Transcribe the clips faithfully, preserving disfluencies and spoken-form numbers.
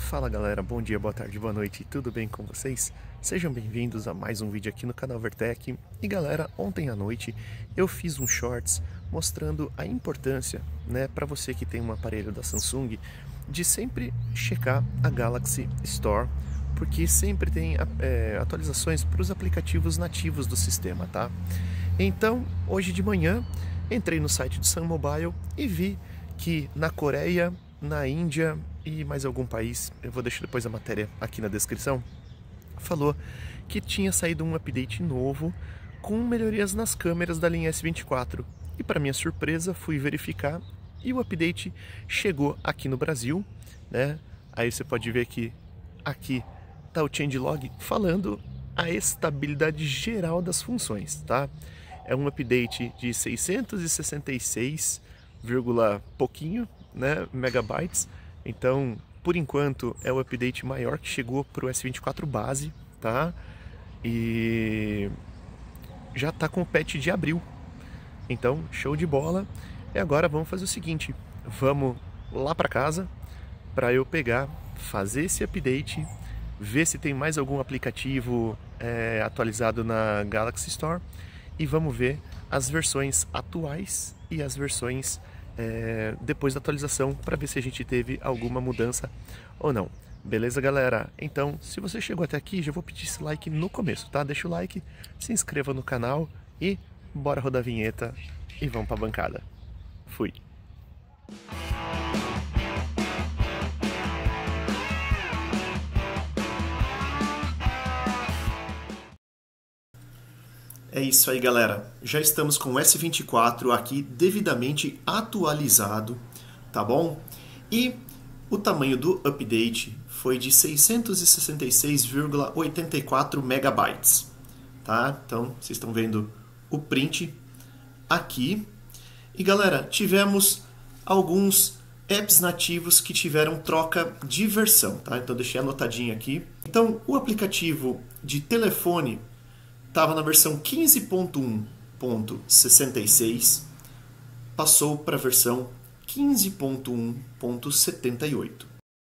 Fala galera, bom dia, boa tarde, boa noite, tudo bem com vocês? Sejam bem-vindos a mais um vídeo aqui no canal Vertec. E galera, ontem à noite eu fiz um shorts mostrando a importância, né, para você que tem um aparelho da Samsung, de sempre checar a Galaxy Store, porque sempre tem é, atualizações para os aplicativos nativos do sistema, tá? Então, hoje de manhã, entrei no site do Sun Mobile e vi que na Coreia, na Índia e mais algum país, eu vou deixar depois a matéria aqui na descrição, falou que tinha saído um update novo com melhorias nas câmeras da linha S vinte e quatro. E para minha surpresa, fui verificar e o update chegou aqui no Brasil, né? Aí você pode ver que aqui tá o changelog falando a estabilidade geral das funções, tá? É um update de seiscentos e sessenta e seis, pouquinho, né, megabytes. Então, por enquanto, é o update maior que chegou para o S vinte e quatro base, tá? E já tá com o patch de abril. Então, show de bola. E agora vamos fazer o seguinte, vamos lá para casa para eu pegar, fazer esse update, ver se tem mais algum aplicativo é, atualizado na Galaxy Store e vamos ver as versões atuais e as versões é, depois da atualização para ver se a gente teve alguma mudança ou não. Beleza, galera? Então, se você chegou até aqui, já vou pedir esse like no começo, tá? Deixa o like, se inscreva no canal e bora rodar a vinheta e vamos pra bancada. Fui! É isso aí, galera. Já estamos com o S vinte e quatro aqui devidamente atualizado, tá bom? E o tamanho do update foi de seiscentos e sessenta e seis vírgula oitenta e quatro megabytes, tá? Então, vocês estão vendo o print aqui. E galera, tivemos alguns apps nativos que tiveram troca de versão, tá? Então deixei anotadinho aqui. Então, o aplicativo de telefone estava na versão quinze ponto um ponto sessenta e seis, passou para a versão quinze ponto um ponto setenta e oito.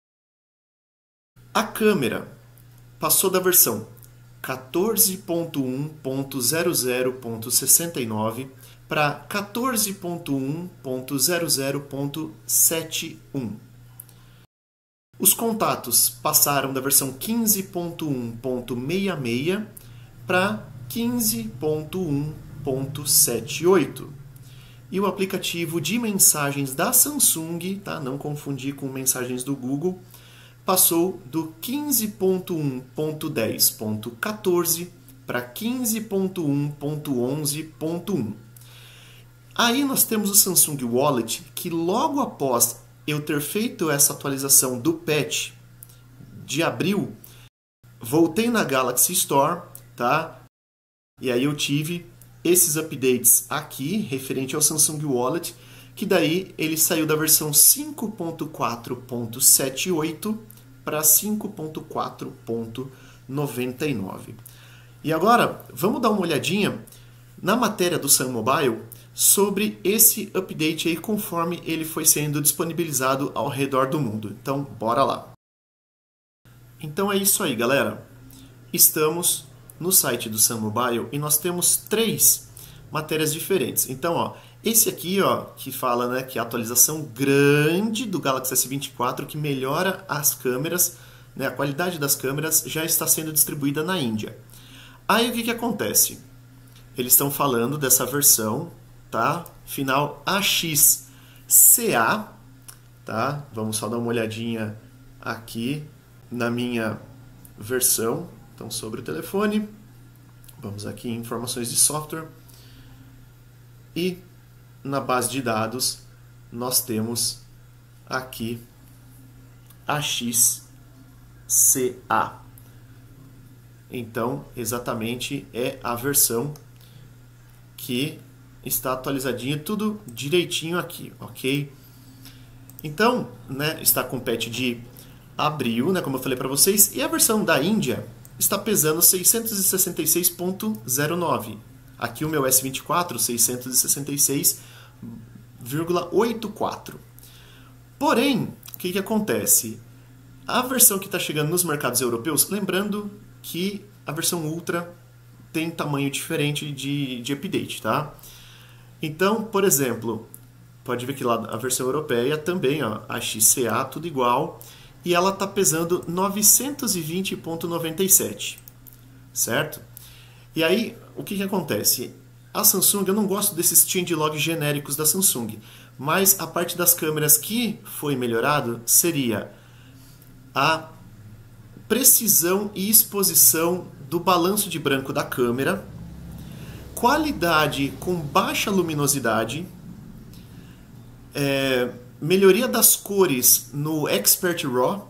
A câmera passou da versão quatorze ponto um ponto zero zero ponto sessenta e nove para quatorze ponto um ponto zero zero ponto setenta e um. Os contatos passaram da versão quinze ponto um ponto sessenta e seis para quinze ponto um ponto setenta e oito. E o aplicativo de mensagens da Samsung, tá? Não confundir com mensagens do Google, passou do quinze ponto um ponto dez ponto quatorze para quinze ponto um ponto onze ponto um. Aí nós temos o Samsung Wallet, que logo após eu ter feito essa atualização do patch de abril, voltei na Galaxy Store, tá? E aí eu tive esses updates aqui, referente ao Samsung Wallet, que daí ele saiu da versão cinco ponto quatro ponto setenta e oito para cinco ponto quatro ponto noventa e nove. E agora, vamos dar uma olhadinha na matéria do Sun Mobile sobre esse update aí, conforme ele foi sendo disponibilizado ao redor do mundo. Então, bora lá. Então é isso aí, galera. Estamos no site do Sun Mobile e nós temos três matérias diferentes. Então, ó, esse aqui, ó, que fala, né, que a atualização grande do Galaxy S vinte e quatro que melhora as câmeras, né, a qualidade das câmeras já está sendo distribuída na Índia. Aí o que que acontece? Eles estão falando dessa versão, tá? Final A X C A, tá? Vamos só dar uma olhadinha aqui na minha versão. Então, sobre o telefone, vamos aqui em informações de software e na base de dados nós temos aqui A X C A. Então, exatamente é a versão que está atualizadinha, tudo direitinho aqui, ok? Então, né, está com patch de abril, né, como eu falei para vocês, e a versão da Índia está pesando seiscentos e sessenta e seis ponto zero nove. Aqui o meu S vinte e quatro, seiscentos e sessenta e seis vírgula oitenta e quatro. Porém, o que que acontece? A versão que está chegando nos mercados europeus, lembrando que a versão Ultra tem tamanho diferente de, de update, tá? Então, por exemplo, pode ver que lá a versão europeia também, ó, a X C A, tudo igual, e ela está pesando novecentos e vinte vírgula noventa e sete, certo? E aí, o que, que acontece? A Samsung, eu não gosto desses changelog genéricos da Samsung, mas a parte das câmeras que foi melhorado seria a precisão e exposição do balanço de branco da câmera, qualidade com baixa luminosidade, é, melhoria das cores no Expert RAW,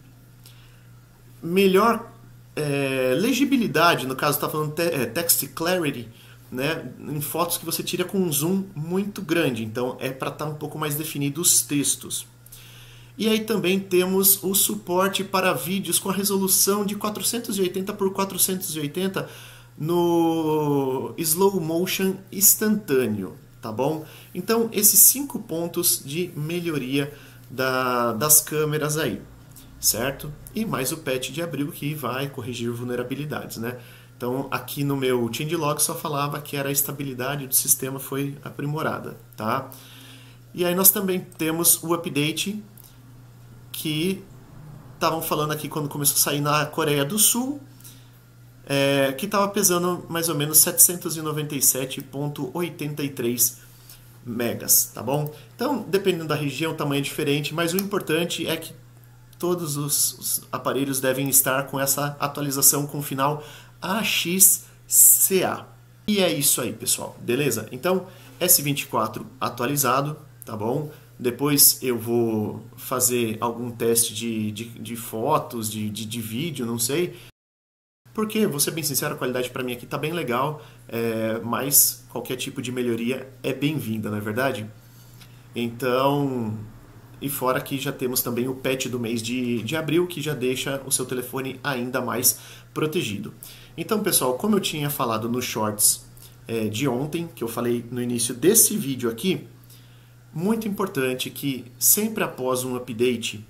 melhor é, legibilidade, no caso está falando te, é, Text Clarity, né, em fotos que você tira com um zoom muito grande, então é para estar tá um pouco mais definido os textos. E aí também temos o suporte para vídeos com a resolução de quatrocentos e oitenta por quatrocentos e oitenta no slow motion instantâneo, tá bom? Então esses cinco pontos de melhoria da, das câmeras aí, certo? E mais o patch de abril que vai corrigir vulnerabilidades, né? Então aqui no meu changelog só falava que era a estabilidade do sistema foi aprimorada, tá? E aí nós também temos o update que estavam falando aqui quando começou a sair na Coreia do Sul, é, que estava pesando mais ou menos setecentos e noventa e sete vírgula oitenta e três megas, tá bom? Então, dependendo da região, o tamanho é diferente, mas o importante é que todos os, os aparelhos devem estar com essa atualização com final A X C A. E é isso aí, pessoal, beleza? Então, S vinte e quatro atualizado, tá bom? Depois eu vou fazer algum teste de, de, de fotos, de, de, de vídeo, não sei. Porque, vou ser bem sincero, a qualidade para mim aqui está bem legal, é, mas qualquer tipo de melhoria é bem-vinda, não é verdade? Então, e fora que já temos também o patch do mês de, de abril, que já deixa o seu telefone ainda mais protegido. Então, pessoal, como eu tinha falado nos shorts é, de ontem, que eu falei no início desse vídeo aqui, muito importante que sempre após um update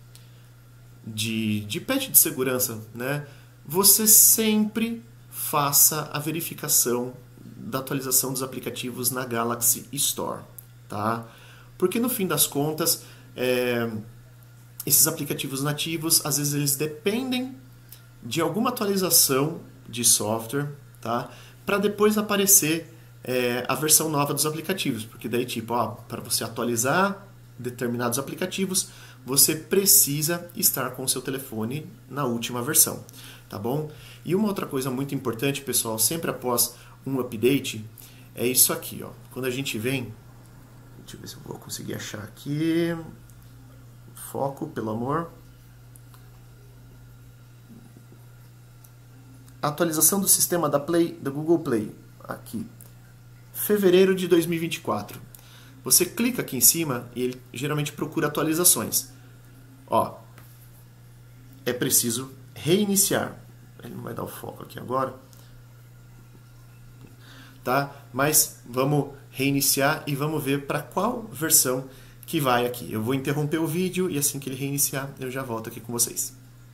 de, de patch de segurança, né, você sempre faça a verificação da atualização dos aplicativos na Galaxy Store, tá? Porque no fim das contas, é, esses aplicativos nativos, às vezes eles dependem de alguma atualização de software, tá? Para depois aparecer É, a versão nova dos aplicativos, porque daí tipo, ó, para você atualizar determinados aplicativos, você precisa estar com o seu telefone na última versão, tá bom? E uma outra coisa muito importante, pessoal, sempre após um update, é isso aqui, ó. Quando a gente vem, deixa eu ver se eu vou conseguir achar aqui, foco, pelo amor. Atualização do sistema da Play, da Google Play, aqui. Fevereiro de dois mil e vinte e quatro. Você clica aqui em cima e ele geralmente procura atualizações. Ó, é preciso reiniciar. Ele não vai dar o foco aqui agora. Tá? Mas vamos reiniciar e vamos ver para qual versão que vai aqui. Eu vou interromper o vídeo e assim que ele reiniciar eu já volto aqui com vocês.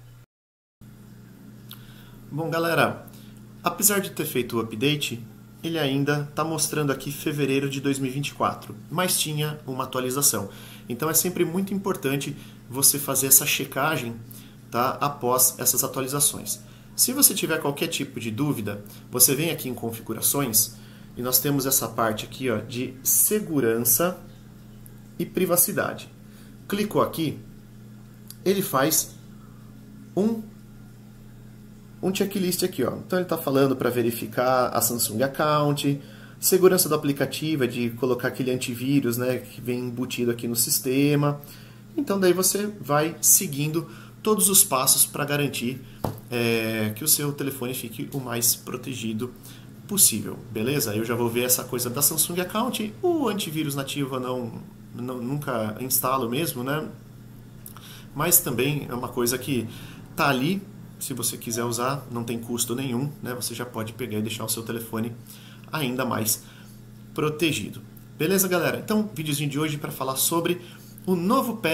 Bom, galera, apesar de ter feito o update, ele ainda está mostrando aqui fevereiro de dois mil e vinte e quatro, mas tinha uma atualização. Então é sempre muito importante você fazer essa checagem, tá, após essas atualizações. Se você tiver qualquer tipo de dúvida, você vem aqui em configurações e nós temos essa parte aqui, ó, de segurança e privacidade. Clicou aqui, ele faz um um checklist aqui, ó. Então ele está falando para verificar a Samsung Account, segurança do aplicativo, é de colocar aquele antivírus, né, que vem embutido aqui no sistema. Então daí você vai seguindo todos os passos para garantir é, que o seu telefone fique o mais protegido possível, beleza? Eu já vou ver essa coisa da Samsung Account, o antivírus nativo eu não, não nunca instalo mesmo, né? Mas também é uma coisa que tá ali. Se você quiser usar, não tem custo nenhum, né? Você já pode pegar e deixar o seu telefone ainda mais protegido. Beleza, galera? Então, videozinho de hoje para falar sobre o novo patch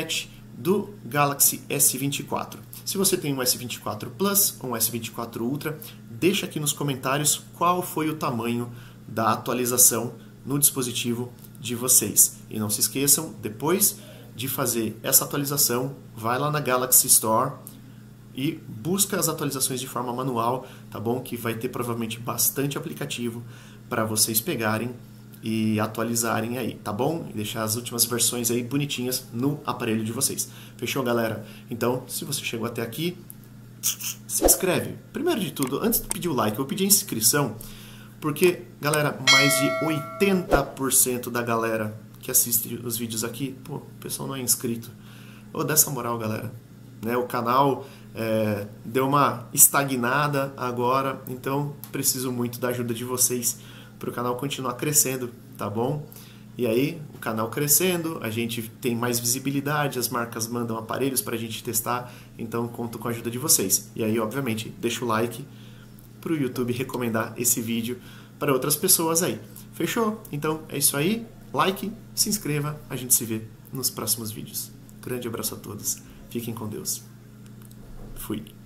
do Galaxy S vinte e quatro. Se você tem um S vinte e quatro Plus ou um S vinte e quatro Ultra, deixa aqui nos comentários qual foi o tamanho da atualização no dispositivo de vocês. E não se esqueçam, depois de fazer essa atualização, vai lá na Galaxy Store e busca as atualizações de forma manual, tá bom? Que vai ter provavelmente bastante aplicativo para vocês pegarem e atualizarem aí, tá bom? E deixar as últimas versões aí bonitinhas no aparelho de vocês. Fechou, galera? Então, se você chegou até aqui, se inscreve. Primeiro de tudo, antes de pedir o like, eu pedi a inscrição, porque, galera, mais de oitenta por cento da galera que assiste os vídeos aqui, pô, o pessoal não é inscrito. Ô, dá essa moral, galera. Né, o canal é, deu uma estagnada agora, então preciso muito da ajuda de vocês para o canal continuar crescendo, tá bom? E aí, o canal crescendo, a gente tem mais visibilidade, as marcas mandam aparelhos para a gente testar, então conto com a ajuda de vocês. E aí, obviamente, deixa o like para o YouTube recomendar esse vídeo para outras pessoas aí. Fechou? Então é isso aí, like, se inscreva, a gente se vê nos próximos vídeos. Grande abraço a todos, fiquem com Deus. Fui.